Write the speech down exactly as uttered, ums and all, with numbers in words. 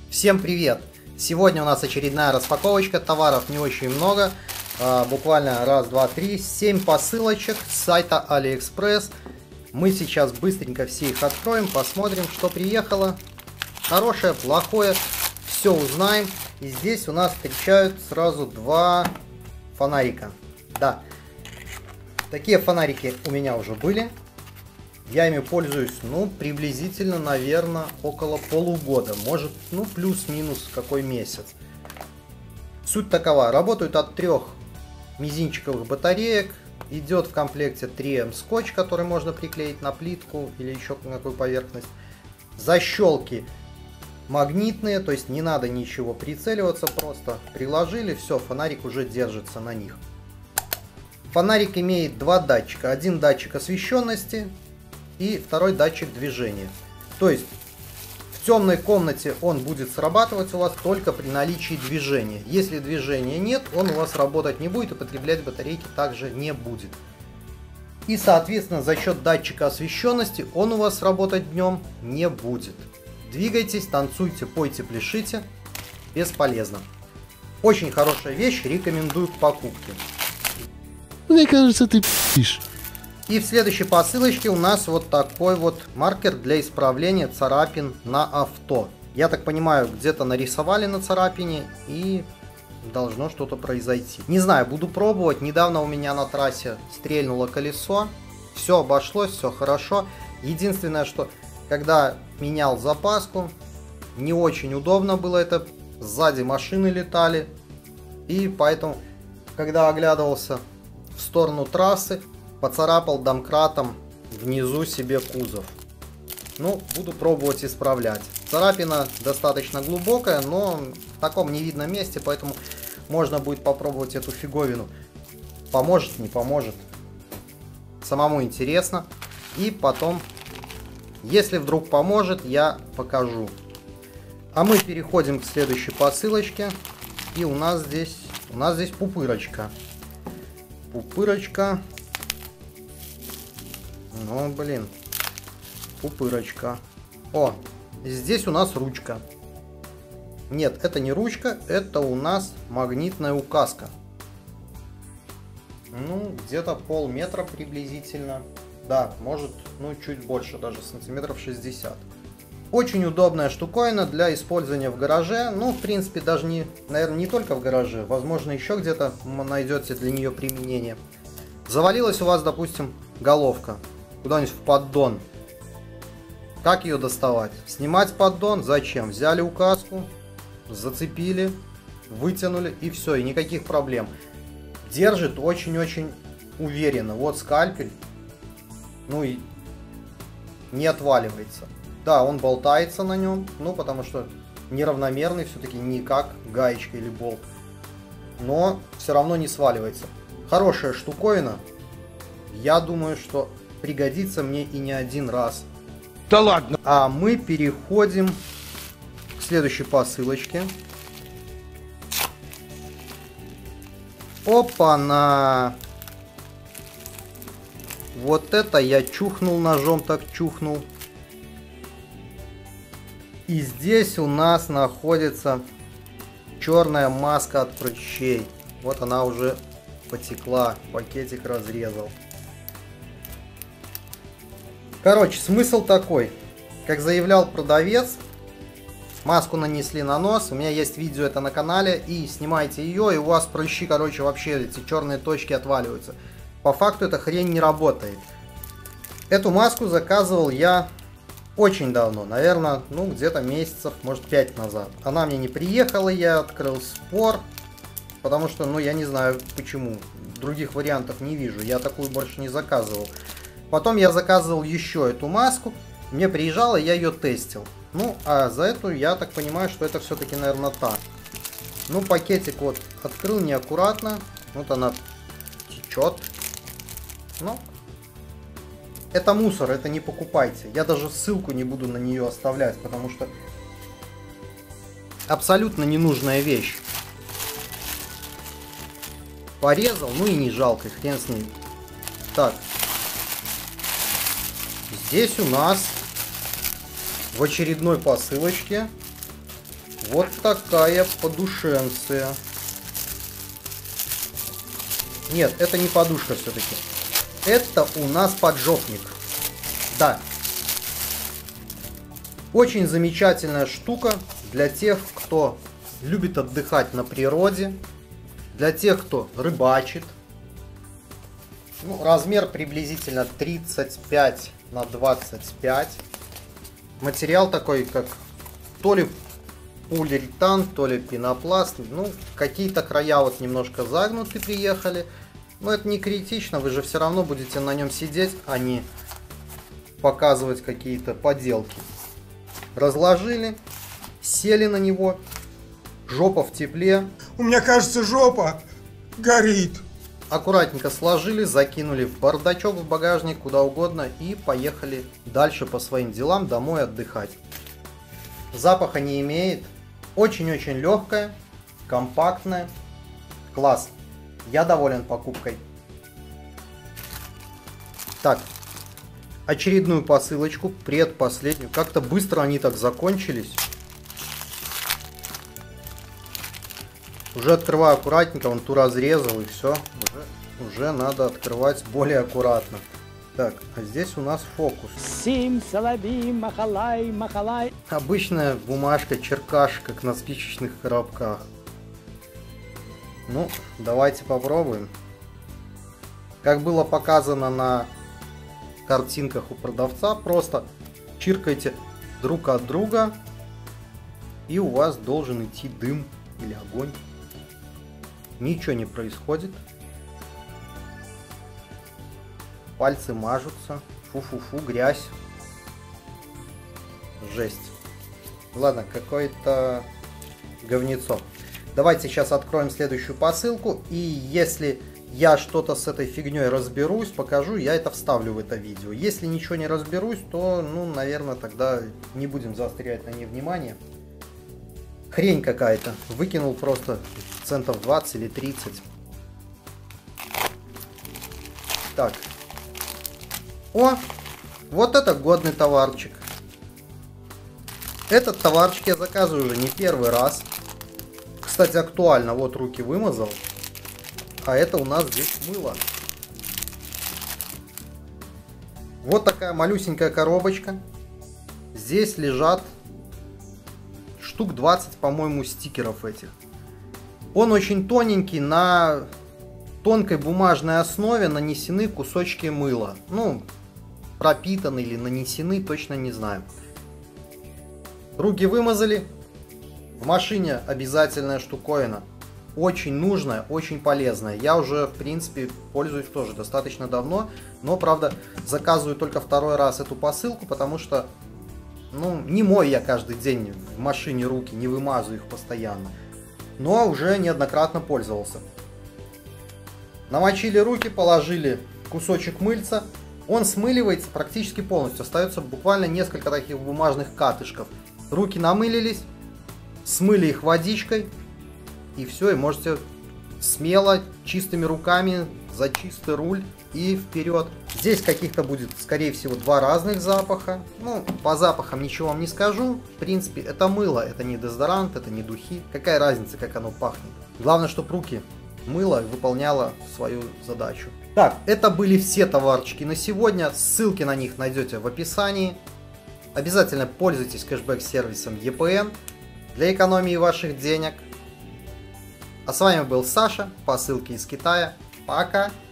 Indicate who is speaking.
Speaker 1: Всем привет! Сегодня у нас очередная распаковочка, товаров не очень много, а, буквально раз, два, три, семь посылочек с сайта AliExpress. Мы сейчас быстренько все их откроем, посмотрим, что приехало. Хорошее, плохое, все узнаем. И здесь у нас встречают сразу два фонарика. Да, такие фонарики у меня уже были. Я ими пользуюсь, ну, приблизительно, наверное, около полугода. Может, ну, плюс-минус какой месяц. Суть такова. Работают от трех мизинчиковых батареек. Идет в комплекте три эм скотч, который можно приклеить на плитку или еще на какую поверхность. Защелки магнитные, то есть не надо ничего прицеливаться. Просто приложили, все, фонарик уже держится на них. Фонарик имеет два датчика. Один датчик освещенности и второй датчик движения. То есть в темной комнате он будет срабатывать у вас только при наличии движения. Если движения нет, он у вас работать не будет и потреблять батарейки также не будет. И соответственно за счет датчика освещенности он у вас работать днем не будет. Двигайтесь, танцуйте, пойте, пляшите. Бесполезно. Очень хорошая вещь, рекомендую к покупке.
Speaker 2: Мне кажется, ты пишешь.
Speaker 1: И в следующей посылочке у нас вот такой вот маркер для исправления царапин на авто. Я так понимаю, где-то нарисовали на царапине и должно что-то произойти. Не знаю, буду пробовать. Недавно у меня на трассе стрельнуло колесо. Все обошлось, все хорошо. Единственное, что когда менял запаску, не очень удобно было это. Сзади машины летали. И поэтому, когда оглядывался в сторону трассы, поцарапал домкратом внизу себе кузов. Ну, буду пробовать исправлять. Царапина достаточно глубокая, но в таком невидном месте, поэтому можно будет попробовать эту фиговину. Поможет, не поможет. Самому интересно. И потом, если вдруг поможет, я покажу. А мы переходим к следующей посылочке. И у нас здесь, у нас здесь пупырочка. Пупырочка. Ну, блин. Пупырочка. О, здесь у нас ручка. Нет, это не ручка, это у нас магнитная указка. Ну, где-то полметра приблизительно. Да, может, ну, чуть больше, даже сантиметров шестьдесят. Очень удобная штуковина для использования в гараже. Ну, в принципе, даже не, наверное, не только в гараже. Возможно, еще где-то найдете для нее применение. Завалилась у вас, допустим, головка куда-нибудь в поддон. Как ее доставать? Снимать поддон? Зачем? Взяли указку, зацепили, вытянули и все, и никаких проблем. Держит очень-очень уверенно. Вот скальпель. Ну и не отваливается. Да, он болтается на нем, ну потому что неравномерный, все-таки не как гаечка или болт. Но все равно не сваливается. Хорошая штуковина. Я думаю, что пригодится мне и не один раз.
Speaker 2: Да ладно!
Speaker 1: А мы переходим к следующей посылочке. Опа-на! Вот это я чухнул ножом, так чухнул. И здесь у нас находится черная маска от прыщей. Вот она уже потекла, пакетик разрезал. Короче, смысл такой. Как заявлял продавец, маску нанесли на нос. У меня есть видео это на канале. И снимайте ее, и у вас прыщи, короче, вообще эти черные точки отваливаются. По факту эта хрень не работает. Эту маску заказывал я очень давно. Наверное, ну где-то месяцев, может, пять назад. Она мне не приехала, я открыл спор. Потому что, ну, я не знаю почему. Других вариантов не вижу. Я такую больше не заказывал. Потом я заказывал еще эту маску. Мне приезжала, я ее тестил. Ну, а за эту я так понимаю, что это все-таки, наверное, так. Ну, пакетик вот открыл неаккуратно. Вот она течет. Ну, это мусор, это не покупайте. Я даже ссылку не буду на нее оставлять, потому что абсолютно ненужная вещь. Порезал, ну и не жалко, хрен с ним. Так. Здесь у нас в очередной посылочке Вот такая подушенция. Нет, это не подушка все-таки. Это у нас поджопник. Да. Очень замечательная штука для тех, кто любит отдыхать на природе. Для тех, кто рыбачит. Ну, размер приблизительно тридцать пять на двадцать пять. Материал такой, как то ли полиуретан, то ли пенопласт. Ну, какие-то края вот немножко загнуты приехали. Но это не критично, вы же все равно будете на нем сидеть, а не показывать какие-то поделки. Разложили, сели на него, жопа в тепле.
Speaker 3: У меня, кажется, жопа горит.
Speaker 1: Аккуратненько сложили, закинули в бардачок, в багажник, куда угодно и поехали дальше по своим делам, домой отдыхать. Запаха не имеет, очень-очень легкая, компактная, класс. Я доволен покупкой. Так, очередную посылочку, предпоследнюю. Как-то быстро они так закончились. Уже открываю аккуратненько, вон ту разрезал и все. Уже, уже надо открывать более аккуратно. Так, а здесь у нас фокус.
Speaker 4: Сим, салаби, махалай, махалай.
Speaker 1: Обычная бумажка, черкаш, как на спичечных коробках. Ну, давайте попробуем. Как было показано на картинках у продавца, просто чиркайте друг от друга, и у вас должен идти дым или огонь. Ничего не происходит. Пальцы мажутся. Фу-фу-фу, грязь. Жесть. Ладно, какое-то говнецо. Давайте сейчас откроем следующую посылку, и если я что-то с этой фигней разберусь, покажу, я это вставлю в это видео. Если ничего не разберусь, то, ну, наверное, тогда не будем заострять на ней внимание. Хрень какая-то. Выкинул просто центов двадцать или тридцать. Так. О, вот это годный товарчик. Этот товарчик я заказываю уже не первый раз. Кстати, актуально, вот руки вымазал. А это у нас здесь мыло. Вот такая малюсенькая коробочка. Здесь лежат штук двадцать, по-моему, стикеров этих. Он очень тоненький, на тонкой бумажной основе нанесены кусочки мыла. Ну, пропитаны или нанесены, точно не знаю. Руки вымазали. В машине обязательная штуковина. Очень нужная, очень полезная. Я уже, в принципе, пользуюсь тоже достаточно давно. Но, правда, заказываю только второй раз эту посылку, потому что, ну, не мой я каждый день в машине руки, не вымазываю их постоянно. Но уже неоднократно пользовался. Намочили руки, положили кусочек мыльца. Он смыливается практически полностью. Остается буквально несколько таких бумажных катышков. Руки намылились. Смыли их водичкой, и все, и можете смело, чистыми руками, за чистый руль и вперед. Здесь каких-то будет, скорее всего, два разных запаха. Ну, по запахам ничего вам не скажу. В принципе, это мыло, это не дезодорант, это не духи. Какая разница, как оно пахнет? Главное, чтобы руки мыло выполняло свою задачу. Так, это были все товарчики на сегодня. Ссылки на них найдете в описании. Обязательно пользуйтесь кэшбэк-сервисом и пэ эн. Для экономии ваших денег. А с вами был Саша, посылки из Китая. Пока!